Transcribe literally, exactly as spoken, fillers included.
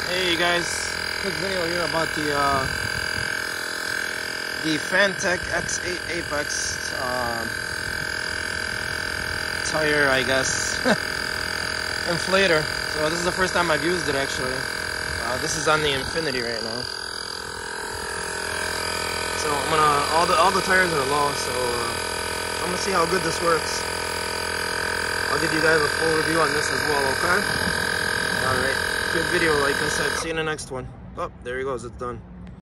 Hey guys, quick video here about the uh, the fanttik X eight Apex uh, tire, I guess, inflator. So this is the first time I've used it actually. Uh, this is on the Infinity right now. So I'm gonna all the all the tires are low, so uh, I'm gonna see how good this works. I'll give you guys a full review on this as well, okay? Alright, good video, like I said. See you in the next one. Oh, there he goes, it's done.